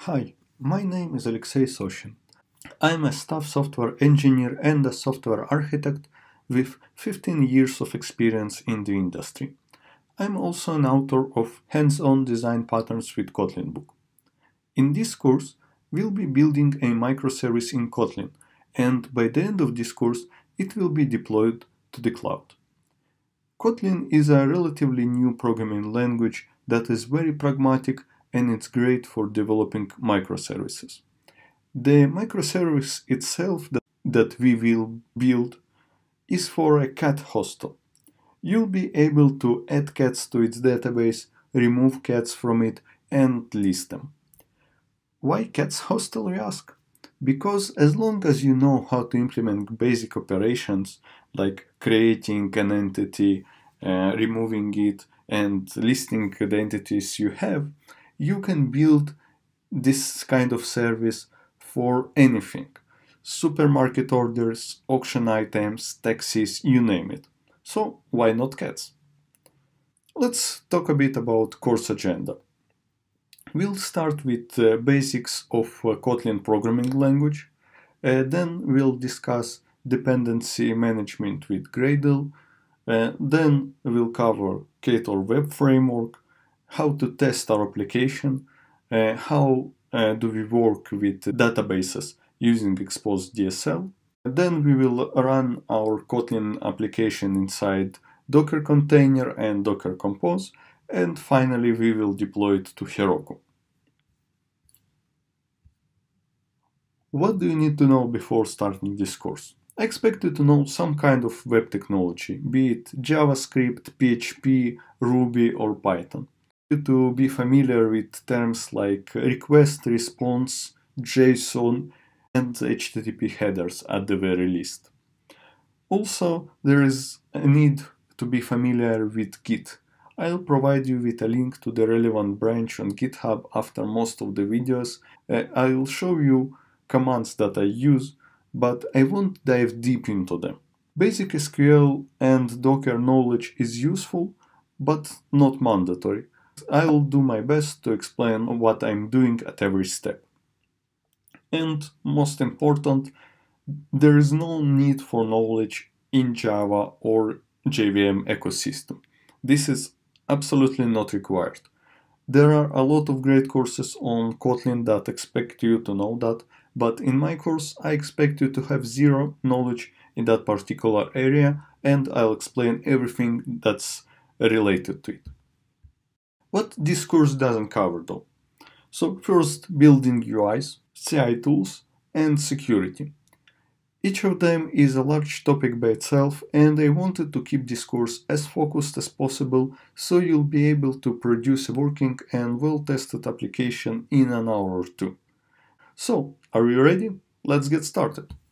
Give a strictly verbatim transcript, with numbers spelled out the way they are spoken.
Hi, my name is Alexey Soshin. I'm a staff software engineer and a software architect with fifteen years of experience in the industry. I'm also an author of Hands-on Design Patterns with Kotlin book. In this course, we'll be building a microservice in Kotlin, and by the end of this course, it will be deployed to the cloud. Kotlin is a relatively new programming language that is very pragmatic and it's great for developing microservices. The microservice itself that, that we will build is for a cat hostel. You'll be able to add cats to its database, remove cats from it, and list them. Why cats hostel, you ask? Because as long as you know how to implement basic operations like creating an entity, uh, removing it, and listing the entities you have, you can build this kind of service for anything. Supermarket orders, auction items, taxis, you name it. So why not cats? Let's talk a bit about course agenda. We'll start with uh, basics of uh, Kotlin programming language. Uh, then we'll discuss dependency management with Gradle. Uh, then we'll cover Ktor Web Framework, how to test our application, uh, how uh, do we work with databases using Exposed D S L. Then we will run our Kotlin application inside Docker container and Docker Compose, and finally we will deploy it to Heroku. What do you need to know before starting this course? I expect you to know some kind of web technology, be it JavaScript, P H P, Ruby, or Python. You to be familiar with terms like request, response, JSON, and H T T P headers at the very least. Also, there is a need to be familiar with Git. I'll provide you with a link to the relevant branch on GitHub after most of the videos. Uh, I'll show you commands that I use, but I won't dive deep into them. Basic S Q L and Docker knowledge is useful, but not mandatory. I'll do my best to explain what I'm doing at every step. And most important, there is no need for knowledge in Java or J V M ecosystem. This is absolutely not required. There are a lot of great courses on Kotlin that expect you to know that, but in my course I expect you to have zero knowledge in that particular area, and I'll explain everything that's related to it. What this course doesn't cover though. So first, building U Is, C I tools, and security. Each of them is a large topic by itself, and I wanted to keep this course as focused as possible so you'll be able to produce a working and well-tested application in an hour or two. So, are you ready? Let's get started.